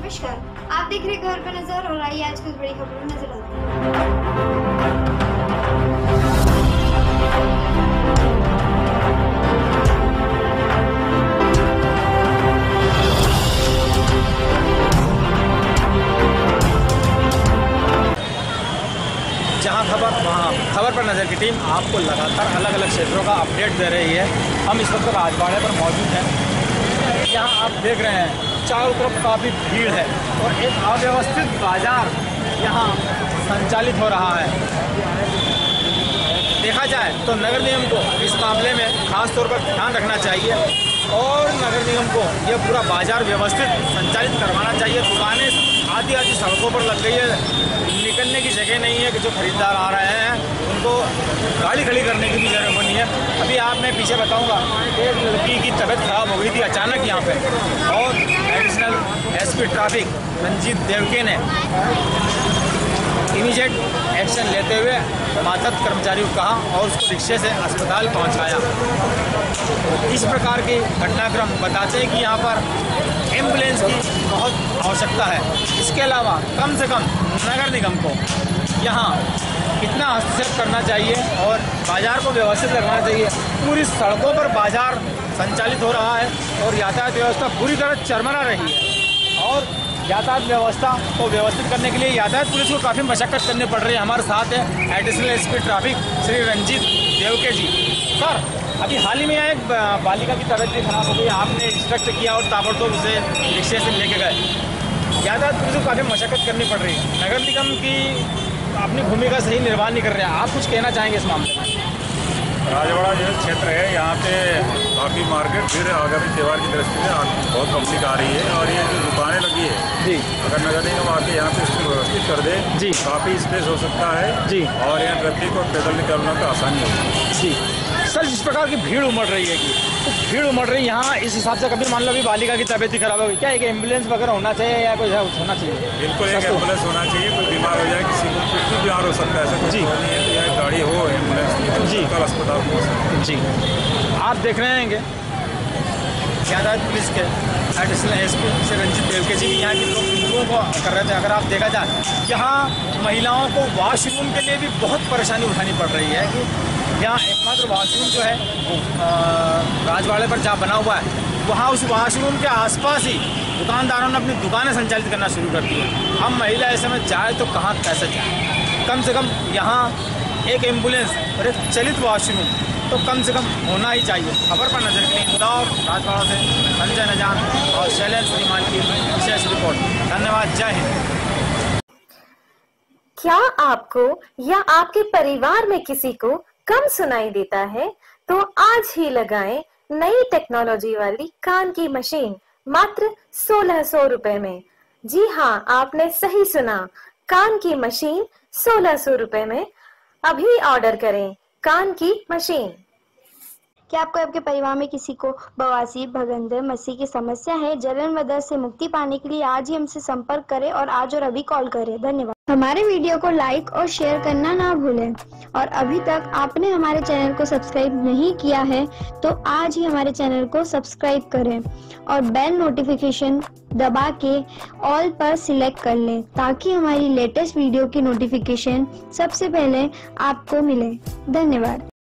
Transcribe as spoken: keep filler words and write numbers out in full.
नमस्कार, आप देख रहे हैं घर पे नजर और आइए आज कुछ बड़ी खबरों में नजर आती है। जहां खबर वहां खबर पर नज़र की टीम आपको लगातार अलग अलग क्षेत्रों का अपडेट दे रही है। हम इस वक्त राजवाड़े पर मौजूद हैं। यहाँ आप देख रहे हैं चारों तरफ काफ़ी भीड़ है और एक अव्यवस्थित बाजार यहाँ संचालित हो रहा है। देखा जाए तो नगर निगम को इस मामले में खास तौर पर ध्यान रखना चाहिए और नगर निगम को यह पूरा बाजार व्यवस्थित संचालित करवाना चाहिए। दुकानें आधी आधी सड़कों पर लग गई है, निकलने की जगह नहीं है कि जो खरीदार आ रहे हैं उनको गाड़ी खड़ी करने की भी जगह बनी है। अभी आप मैं पीछे बताऊंगा, एक लड़की की तबीयत खराब हो गई थी अचानक यहाँ पे और additional SP traffic Ranjit Deoke ने इमीडिएट एक्शन लेते हुए मातहत कर्मचारी को कहा और उसको रिक्शे से अस्पताल पहुंचाया। इस प्रकार के घटनाक्रम बताते हैं कि यहाँ पर एम्बुलेंस की बहुत आवश्यकता है। इसके अलावा कम से कम नगर निगम को यहाँ इतना हस्तक्षेप करना चाहिए और बाज़ार को व्यवस्थित रखना चाहिए। पूरी सड़कों पर बाज़ार संचालित हो रहा है और यातायात व्यवस्था पूरी तरह चरमरा रही है और यातायात व्यवस्था को व्यवस्थित करने के लिए यातायात पुलिस को काफ़ी मशक्कत करनी पड़ रही है। हमारे साथ है additional SP traffic Shri Ranjit Deoke ji. Sir, अभी हाल ही में एक बालिका की तबीयत भी खराब हो गई, आपने इंस्ट्रक्ट किया और ताबड़तोड़ उसे रिक्शे से लेके गए। यातायात पुलिस को काफ़ी मशक्कत करनी पड़ रही है, नगर निगम की अपनी भूमिका सही निर्वाह नहीं कर रहे हैं। आप कुछ कहना चाहेंगे इस मामले में? राजवाड़ा जो क्षेत्र है यहाँ पे काफ़ी मार्केट फिर आगामी त्यौहार की दृष्टि में बहुत पब्लिक आ रही है और ये जो दुकानें लगी है जी, अगर नगर निगम आके यहाँ पे इसको व्यवस्थित कर दे जी, काफ़ी स्पेस हो सकता है जी और यहाँ ट्रैफिक और पैदल निकलना तो आसानी होगी जी। सर, जिस प्रकार की भीड़ उमड़ रही है कि तो भीड़ उमड़ रही है यहाँ, इस हिसाब से कभी मान लो अभी बालिका की तबीयत ही खराब होगी, क्या एक एम्बुलेंस वगैरह होना चाहिए या कोई होना चाहिए? बिल्कुल एक एम्बुलेंस होना चाहिए। कोई बीमार हो जाए, किसी को कुछ भी बीमार हो सकता है, ऐसा कुछ नहीं है तो यहाँ गाड़ी हो एम्बुलेंस जी कल अस्पताल पहुँच जी। आप देख रहे हैं कि यातायात पुलिस के additional S P Shri Ranjit Deoke ji भी यहाँ के लोगों को कर रहे थे। अगर आप देखा जाए यहाँ महिलाओं को वॉशरूम के लिए भी बहुत परेशानी उठानी पड़ रही है कि यहाँ एकमात्र वॉशरूम जो है राजवाड़े पर जहाँ बना हुआ है वहाँ उस वॉशरूम के आसपास ही दुकानदारों ने अपनी दुकानें संचालित करना शुरू कर दी है। हम महिला ऐसे में जाए तो कहाँ कैसे जाए? कम से कम यहाँ एक एम्बुलेंस और एक चलित वॉशरूम तो कम से कम होना ही चाहिए। खबर पर नजर के लिए इंदौर राजवाड़ा से संजय नजान और शैलेंद्र श्रीमान की विशेष रिपोर्ट। धन्यवाद, जय हिंद। क्या आपको या आपके परिवार में किसी को कम सुनाई देता है तो आज ही लगाएं नई टेक्नोलॉजी वाली कान की मशीन मात्र सोलह सौ रुपए में। जी हाँ, आपने सही सुना, कान की मशीन सोलह सौ रुपए में। अभी ऑर्डर करें कान की मशीन। क्या आपको आपके परिवार में किसी को बवासीर, भगंदर, मस्सी की समस्या है? जलन व दर्द से मुक्ति पाने के लिए आज ही हमसे संपर्क करें और आज और अभी कॉल करें। धन्यवाद। हमारे वीडियो को लाइक और शेयर करना ना भूलें और अभी तक आपने हमारे चैनल को सब्सक्राइब नहीं किया है तो आज ही हमारे चैनल को सब्सक्राइब करें और बेल नोटिफिकेशन दबा के ऑल पर सिलेक्ट कर लें ताकि हमारी लेटेस्ट वीडियो की नोटिफिकेशन सबसे पहले आपको मिले। धन्यवाद।